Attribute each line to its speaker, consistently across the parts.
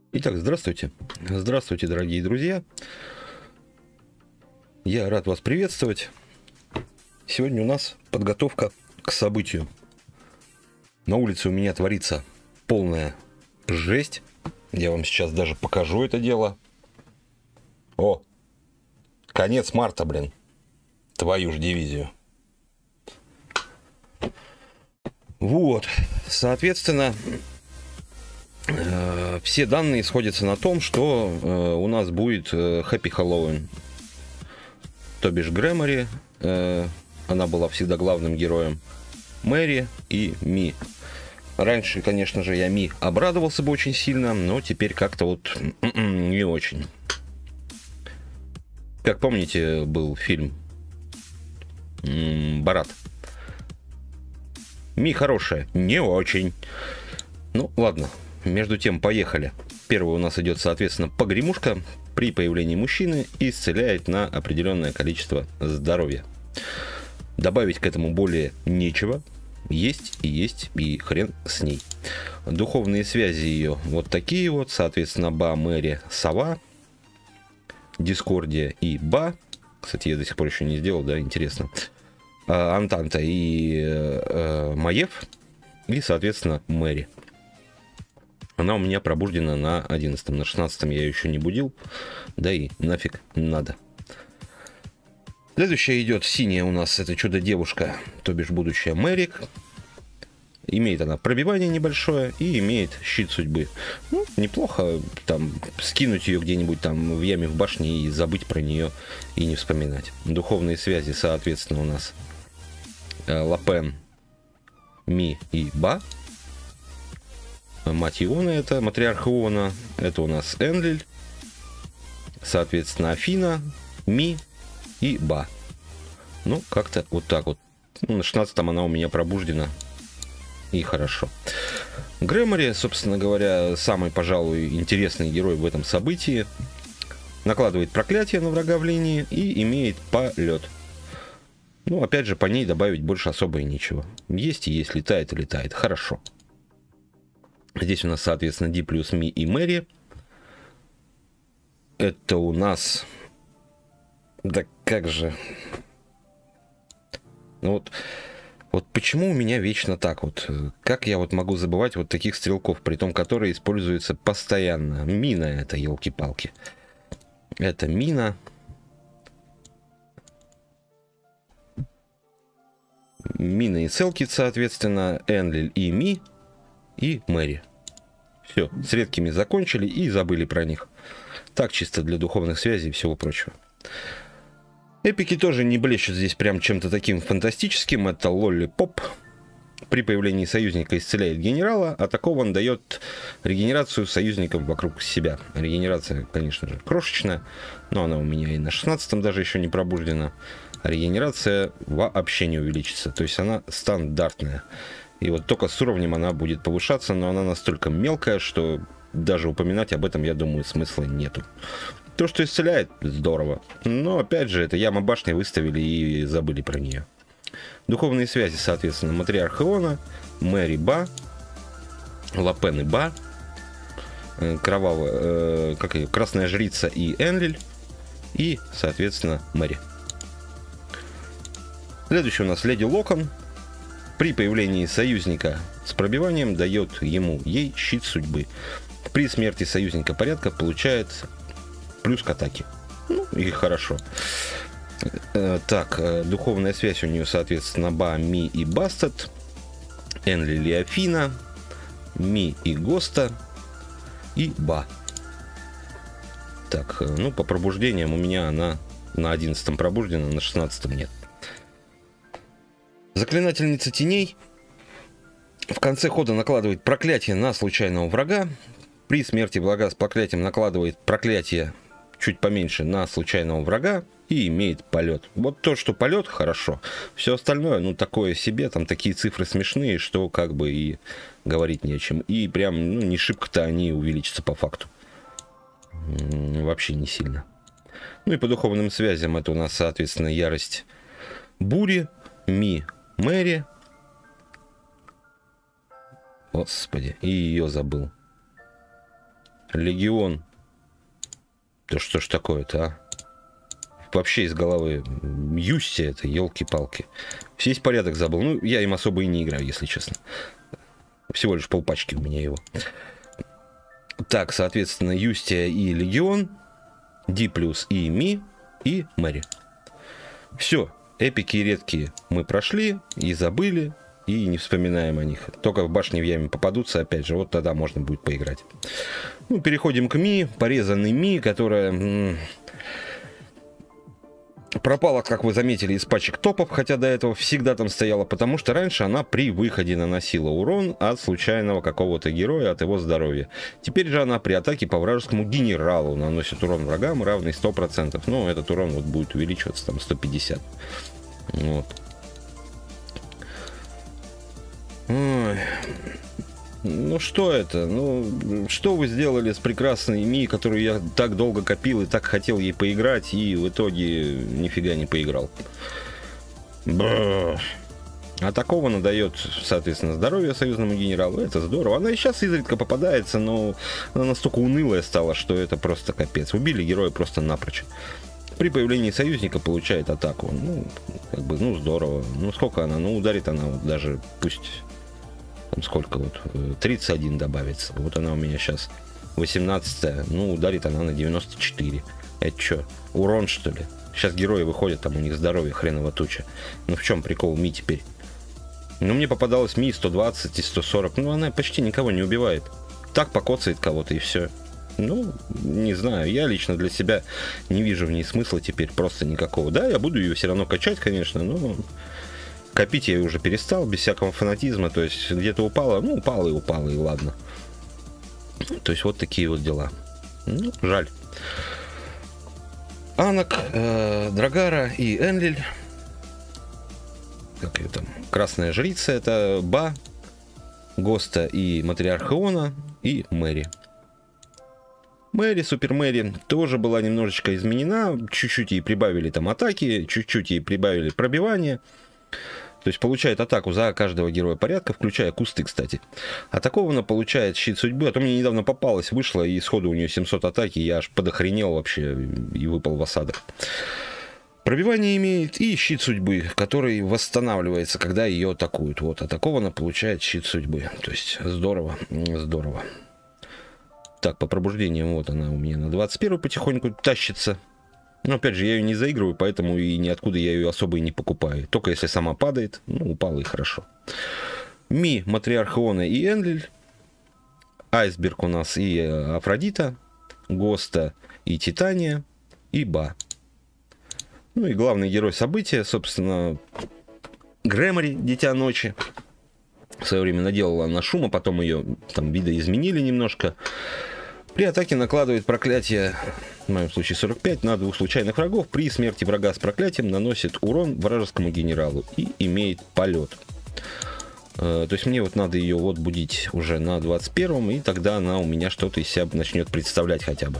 Speaker 1: Итак, здравствуйте. Здравствуйте, дорогие друзья. Я рад вас приветствовать. Сегодня у нас подготовка к событию. На улице у меня творится полная жесть. Я вам сейчас даже покажу это дело. О, конец марта, блин. Твою ж дивизию. Вот, соответственно, все данные сходятся на том, что у нас будет Happy Halloween. То бишь Грэмори, она была всегда главным героем, Мэри и Ми. Раньше, конечно же, я Ми обрадовался бы очень сильно, но теперь как-то вот не очень. Как помните, был фильм «Борат». Ми хорошая, не очень. Ну, ладно. Между тем, поехали. Первый у нас идет, соответственно, погремушка. При появлении мужчины исцеляет на определенное количество здоровья. Добавить к этому более нечего. Есть, и хрен с ней. Духовные связи ее вот такие вот. Соответственно, Ба, Мэри, Сова, Дискордия и Ба. Кстати, я до сих пор еще не сделал, да, интересно. Антанта и Маев. И, соответственно, Мэри. Она у меня пробуждена на 11-м. На 16-м я ее еще не будил. Да и нафиг надо. Следующая идет синяя у нас. Это чудо-девушка, то бишь будущая Мэрик. Имеет она пробивание небольшое и имеет щит судьбы. Ну, неплохо там скинуть ее где-нибудь там в яме в башне и забыть про нее и не вспоминать. Духовные связи, соответственно, у нас Лапен, Ми и Ба. Мать Иона, это матриарх Иона, это у нас Энлиль, соответственно, Афина, Ми и Ба. Ну, как-то вот так вот. Ну, на 16-м она у меня пробуждена, и хорошо. Грэмори, собственно говоря, самый, пожалуй, интересный герой в этом событии. Накладывает проклятие на врага в линии и имеет полет. Ну, опять же, по ней добавить больше особо и нечего. Есть и есть, летает и летает. Хорошо. Здесь у нас, соответственно, Ди плюс Ми и Мэри. Это у нас... Да как же... Ну вот почему у меня вечно так вот? Как я вот могу забывать вот таких стрелков, при том, которые используются постоянно? Мина это, елки-палки. Это Мина. Мина и Селкит, соответственно, Энлиль и Ми. И Мэри. Все, с редкими закончили и забыли про них. Так, чисто для духовных связей и всего прочего. Эпики тоже не блещут здесь прям чем-то таким фантастическим. Это Лолли-Поп. При появлении союзника исцеляет генерала, а такого он дает регенерацию союзникам вокруг себя. Регенерация, конечно же, крошечная, но она у меня и на 16-м даже еще не пробуждена. А регенерация вообще не увеличится. То есть она стандартная. И вот только с уровнем она будет повышаться, но она настолько мелкая, что даже упоминать об этом, я думаю, смысла нету. То, что исцеляет, здорово. Но, опять же, это яма башни выставили и забыли про нее. Духовные связи, соответственно, матриарх Иона, Мэри Ба, Лапен и Ба, кровавая, красная жрица и Энлиль, и, соответственно, Мэри. Следующий у нас Леди Локон. При появлении союзника с пробиванием дает ей щит судьбы. При смерти союзника порядка получает плюс к атаке. Ну и хорошо. Так, духовная связь у нее, соответственно, Ба, Ми и Бастет, Энлиль и Афина, Ми и Госта и Ба. Так, ну по пробуждениям у меня она на 11-м пробуждена, на 16-м нет. Заклинательница теней в конце хода накладывает проклятие на случайного врага. При смерти врага с проклятием накладывает проклятие чуть поменьше на случайного врага и имеет полет. Вот то, что полет, хорошо. Все остальное, ну, такое себе, там такие цифры смешные, что как бы и говорить не о чем. И прям, ну, не шибко-то они увеличатся по факту. Вообще не сильно. Ну и по духовным связям это у нас, соответственно, ярость бури, Ми, Мэри. Господи, и ее забыл. Легион. Да что ж такое-то, а? Вообще из головы. Юсти это, елки-палки. Весь порядок забыл. Ну, я им особо и не играю, если честно. Всего лишь полпачки у меня его. Так, соответственно, Юстия и Легион, Ди плюс и Ми, и Мэри. Все, эпики редкие мы прошли и забыли, и не вспоминаем о них. Только в башне в яме попадутся, опять же, вот тогда можно будет поиграть. Ну, переходим к Ми, порезанный Ми, которая... пропала, как вы заметили, из пачек топов, хотя до этого всегда там стояла, потому что раньше она при выходе наносила урон от случайного какого-то героя, от его здоровья. Теперь же она при атаке по вражескому генералу наносит урон врагам, равный 100%. Но этот урон вот будет увеличиваться, там 150. Вот. Ой. Ну что это? Ну, что вы сделали с прекрасной Ми, которую я так долго копил и так хотел ей поиграть, и в итоге нифига не поиграл. Бррр. А такого надает, соответственно, здоровье союзному генералу. Это здорово. Она и сейчас изредка попадается, но она настолько унылая стала, что это просто капец. Убили героя просто напрочь. При появлении союзника получает атаку. Ну, как бы, ну, здорово. Ну, сколько она? Ну, ударит она вот даже, пусть... Там сколько вот? 31 добавится. Вот она у меня сейчас 18. Ну, ударит она на 94. Это что? Урон, что ли? Сейчас герои выходят, там у них здоровье хреново туча. Ну, в чем прикол Ми теперь? Ну, мне попадалось Ми 120 и 140. Ну, она почти никого не убивает. Так покоцает кого-то и все. Ну, не знаю. Я лично для себя не вижу в ней смысла теперь просто никакого. Да, я буду ее все равно качать, конечно, но... Копить я уже перестал, без всякого фанатизма. То есть где-то упало, ну упало, и ладно. То есть вот такие вот дела. Ну, жаль. Анок, Драгара и Энлиль. Как ее там? Красная жрица. Это Ба, Госта и Матриарх Иона и Мэри. Мэри, Супер Мэри тоже была немножечко изменена. Чуть-чуть ей прибавили там атаки, чуть-чуть ей прибавили пробивание. То есть получает атаку за каждого героя порядка, включая кусты, кстати. Атакованно получает щит судьбы. А то мне недавно попалась, вышла, и сходу у нее 700 атаки. Я аж подохренел вообще и выпал в осадок. Пробивание имеет и щит судьбы, который восстанавливается, когда ее атакуют. Вот, атакованно получает щит судьбы. То есть здорово, здорово. Так, по пробуждениям вот она у меня на 21 потихоньку тащится. Но опять же, я ее не заигрываю, поэтому и ниоткуда я ее особо и не покупаю. Только если сама падает, ну, упала и хорошо. Ми, Матриарх Иона и Энлиль. Айсберг у нас и Афродита. Госта и Титания. И Ба. Ну и главный герой события, собственно, Грэмори, Дитя Ночи. В свое время наделала она шума, потом ее там видоизменили немножко. При атаке накладывает проклятие, в моем случае 45, на 2 случайных врагов. При смерти врага с проклятием наносит урон вражескому генералу и имеет полет. То есть мне вот надо ее вот будить уже на 21-м, и тогда она у меня что-то из себя начнет представлять хотя бы.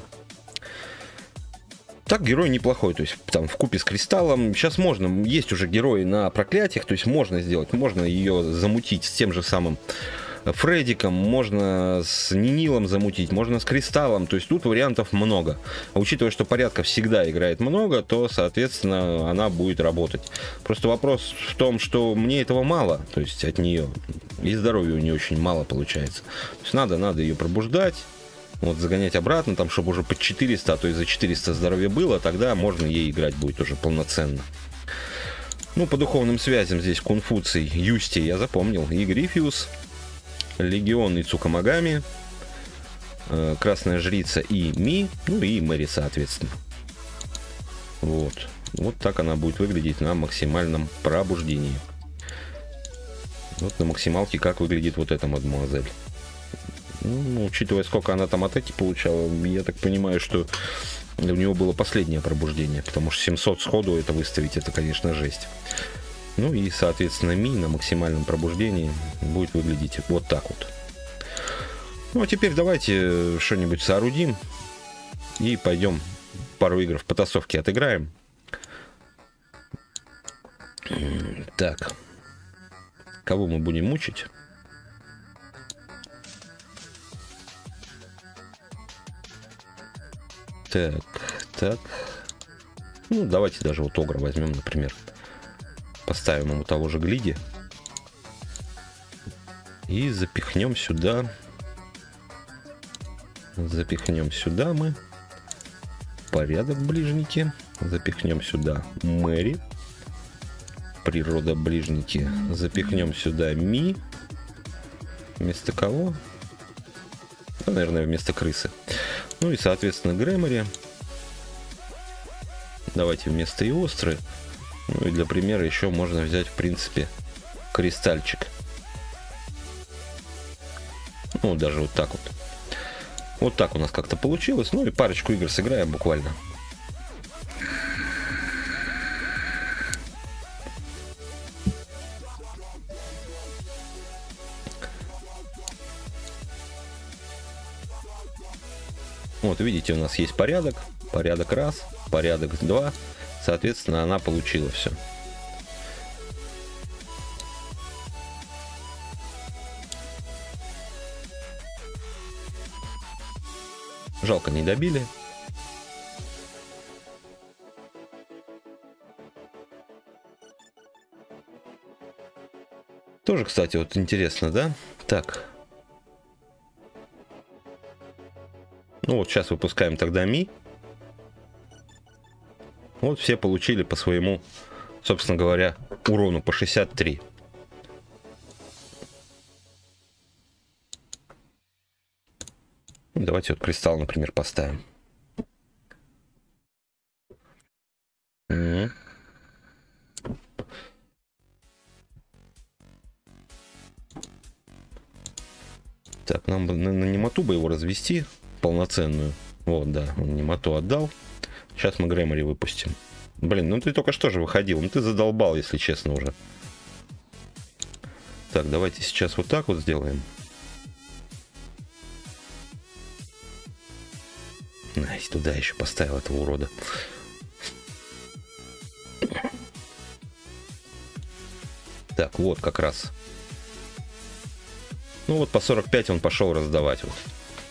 Speaker 1: Так, герой неплохой, то есть там вкупе с кристаллом. Сейчас можно, есть уже герои на проклятиях, то есть можно сделать, можно ее замутить с тем же самым Фреддиком, можно с Нинилом замутить, можно с Кристаллом, то есть тут вариантов много. А учитывая, что порядка всегда играет много, то, соответственно, она будет работать. Просто вопрос в том, что мне этого мало, то есть от нее, и здоровья у нее очень мало получается. То есть надо ее пробуждать, вот загонять обратно, там, чтобы уже под 400, а то и за 400 здоровья было, тогда можно ей играть будет уже полноценно. Ну, по духовным связям здесь Кунфуций, Юсти я запомнил, и Грифиус, Легион и Цукамагами, Красная Жрица и Ми, ну и Мэри, соответственно. Вот. Вот так она будет выглядеть на максимальном пробуждении. Вот на максималке как выглядит вот эта мадемуазель. Ну, учитывая, сколько она там атаки получала, я так понимаю, что у него было последнее пробуждение, потому что 700 сходу это выставить, это, конечно, жесть. Ну и, соответственно, Ми на максимальном пробуждении будет выглядеть вот так вот. Ну, а теперь давайте что-нибудь соорудим и пойдем пару игр в потасовке отыграем. Так. Кого мы будем мучить? Так, так. Ну, давайте даже вот Огра возьмем, например. Поставим ему того же Глиди. И запихнем сюда. Запихнем сюда мы. Порядок ближники. Запихнем сюда Мэри. Природа ближники. Запихнем сюда Ми. Вместо кого? Ну, наверное, вместо крысы. Ну и, соответственно, Грэмори. Давайте вместо Иостры. Ну и для примера еще можно взять, в принципе, Кристальчик. Ну, даже вот так вот. Вот так у нас как-то получилось. Ну и парочку игр сыграем буквально. Вот, видите, у нас есть порядок. Порядок раз, порядок два. Соответственно, она получила все. Жалко, не добили. Тоже, кстати, вот интересно, да? Так. Ну вот сейчас выпускаем тогда Ми. Вот все получили по своему, собственно говоря, урону по 63. Давайте вот кристалл, например, поставим. Так, нам бы на немоту бы его развести полноценную. Вот, да, он немоту отдал. Сейчас мы Грэмори выпустим. Блин, ну ты только что же выходил. Ну ты задолбал, если честно, уже. Так, давайте сейчас вот так вот сделаем. Найс, туда еще поставил этого урода. Так, вот как раз. Ну вот по 45 он пошел раздавать. Вот.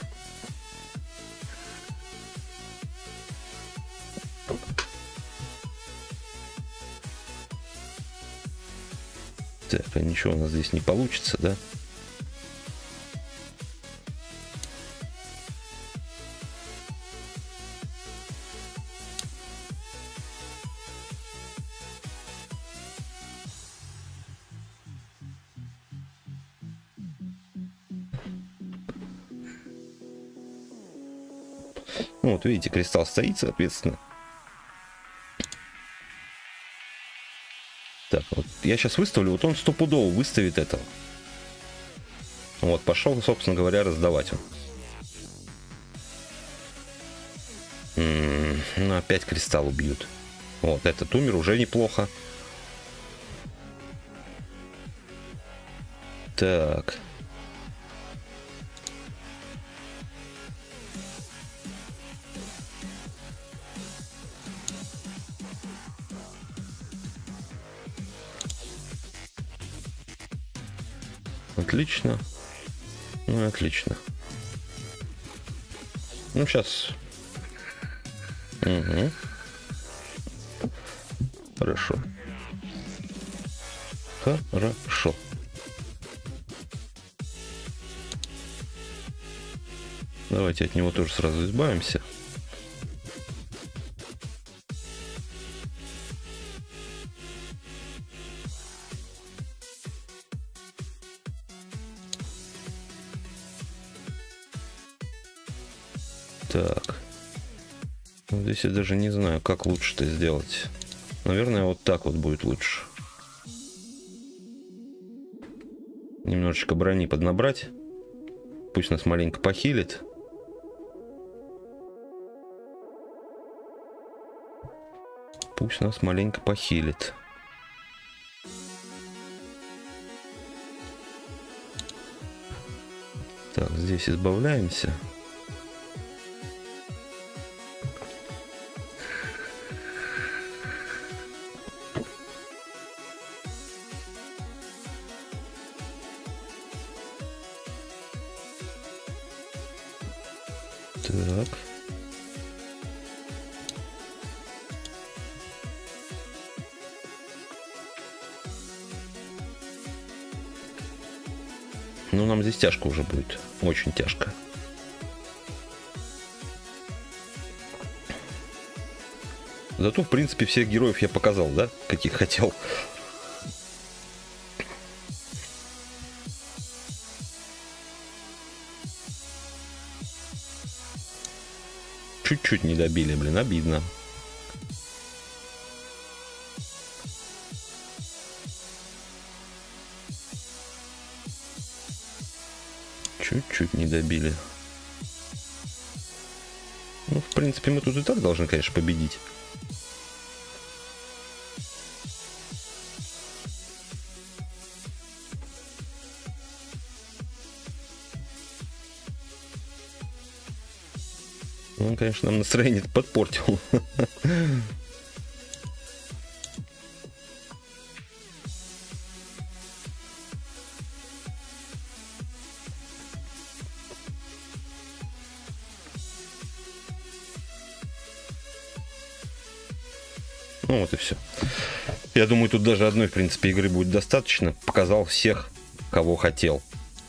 Speaker 1: Так, а ничего у нас здесь не получится, да? Ну, вот видите, кристалл стоит, соответственно. Так, вот я сейчас выставлю, вот он стопудово выставит этого. Вот, пошел, собственно говоря, раздавать он. Ну, опять кристалл убьют. Вот, этот умер, уже неплохо. Так. Отлично. Ну, отлично. Ну, сейчас. Угу. Хорошо. Хорошо. Давайте от него тоже сразу избавимся. Так. Здесь я даже не знаю, как лучше это сделать. Наверное, вот так вот будет лучше. Немножечко брони поднабрать. Пусть нас маленько похилит. Пусть нас маленько похилит. Так, здесь избавляемся. Так. Ну, нам здесь тяжко уже будет. Очень тяжко. Зато, в принципе, всех героев я показал, да? Каких хотел. Чуть-чуть не добили, блин, обидно. Чуть-чуть не добили. Ну, в принципе, мы тут и так должны, конечно, победить. Он, конечно, нам настроение подпортил. Ну вот и все. Я думаю, тут даже одной, в принципе, игры будет достаточно. Показал всех, кого хотел.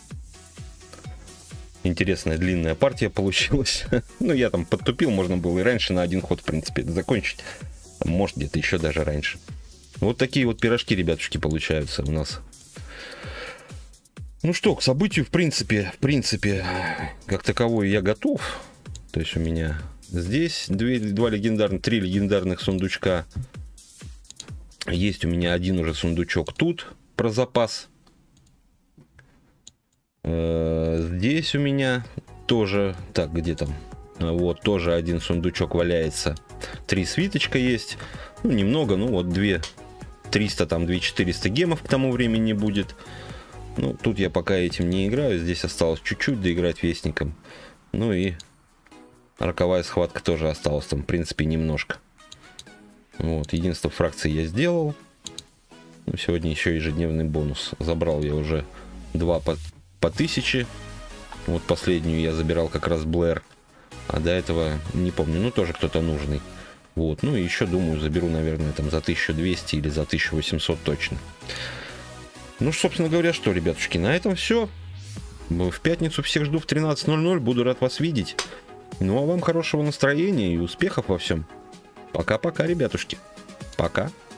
Speaker 1: Интересная длинная партия получилась. Ну, я там подтупил, можно было и раньше на один ход, в принципе, закончить. Может, где-то еще даже раньше. Вот такие вот пирожки, ребятушки, получаются у нас. Ну что, к событию, в принципе, как таковое я готов. То есть у меня здесь три легендарных сундучка. Есть у меня один уже сундучок тут про запас. Здесь у меня тоже, так, где там, вот тоже один сундучок валяется, 3 свиточка есть, ну немного, ну вот 2300, там 2400 гемов к тому времени будет. Ну тут я пока этим не играю, здесь осталось чуть-чуть доиграть вестником. Ну и роковая схватка тоже осталась там, в принципе, немножко. Вот, единство фракций я сделал. Ну, сегодня еще ежедневный бонус. Забрал я уже 2 по 1000. Вот последнюю я забирал как раз Блэр. А до этого не помню, ну тоже кто-то нужный. Вот, ну и еще думаю заберу, наверное, там за 1200 или за 1800 точно. Ну, собственно говоря, что, ребятушки, на этом все. В пятницу всех жду в 13:00. Буду рад вас видеть. Ну, а вам хорошего настроения и успехов во всем. Пока-пока, ребятушки. Пока.